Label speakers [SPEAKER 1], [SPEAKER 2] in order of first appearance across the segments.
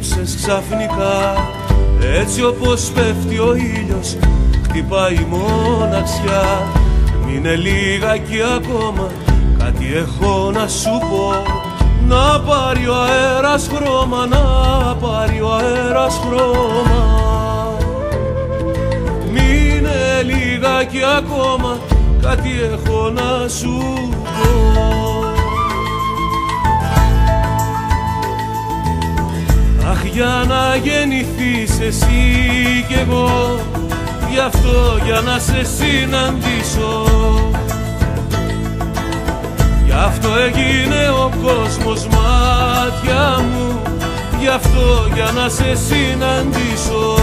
[SPEAKER 1] έλειψες ξαφνικά. Έτσι όπως πέφτει ο ήλιος χτυπάει η μοναξιά. Μείνε λίγακι ακόμα, κάτι έχω να σου πω. Να πάρει ο αέρας χρώμα, να πάρει ο αέρας χρώμα. Μείνε λίγακι ακόμα, κάτι έχω να σου πω. Αχ, για να γεννηθείς εσύ κι εγώ, γι' αυτό για να σε συναντήσω. Γι' αυτό έγινε ο κόσμος μάτια μου, γι' αυτό για να σε συναντήσω.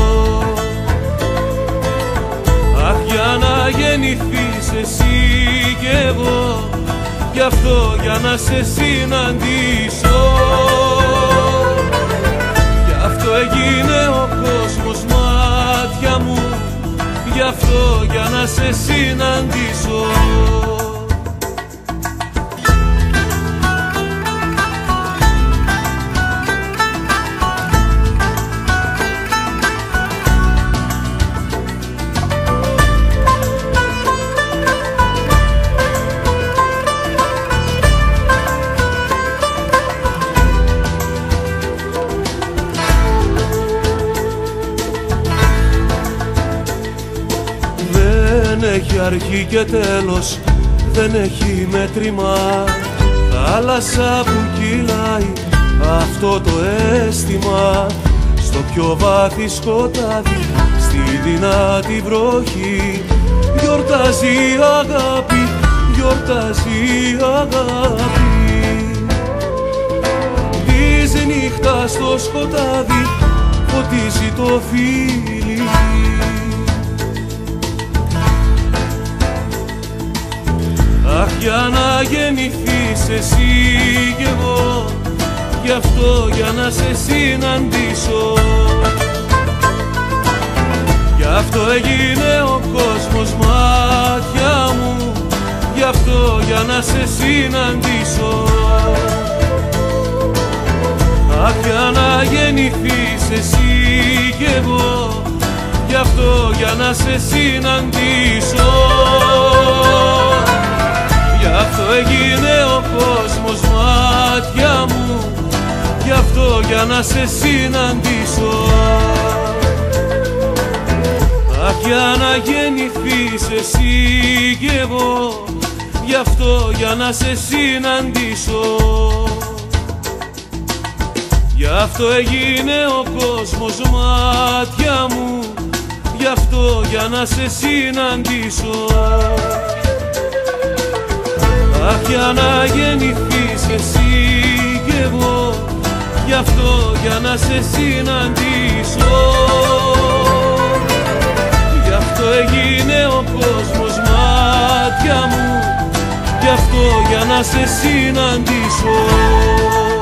[SPEAKER 1] Αχ, για να γεννηθείς εσύ κι εγώ, γι' αυτό για να σε συναντήσω. Γι' αυτό έγινε ο κόσμος μάτια μου, γι' αυτό για να σε συναντήσω. Δεν έχει αρχή και τέλος, δεν έχει μέτρημα. Θάλασσα που κυλάει αυτό το αίσθημα. Στο πιο βάθη σκοτάδι, στη δυνατή βροχή, γιορτάζει η αγάπη, γιορτάζει η αγάπη. Της νύχτας στο σκοτάδι φωτίζει το φίλι. Αχ, για να γεννηθείς εσύ κι εγώ, γι' αυτό για να σε συναντήσω. Γι' αυτό έγινε ο κόσμος μάτια μου, γι' αυτό για να σε συναντήσω. Αχ, για να γεννηθείς εσύ κι εγώ, γι' αυτό για να σε συναντήσω. Γι' αυτό έγινε ο κόσμος μάτια μου, γι' αυτό για να σε συναντήσω. Αχ, για να γεννηθείς εσύ κι εγώ, γι' αυτό για να σε συναντήσω. Γι' αυτό έγινε ο κόσμος μάτια μου, γι' αυτό για να σε συναντήσω. Αχ, για να γεννηθείς εσύ κι εγώ, γι' αυτό για να σε συναντήσω. Γι' αυτό έγινε ο κόσμος μάτια μου, γι' αυτό για να σε συναντήσω.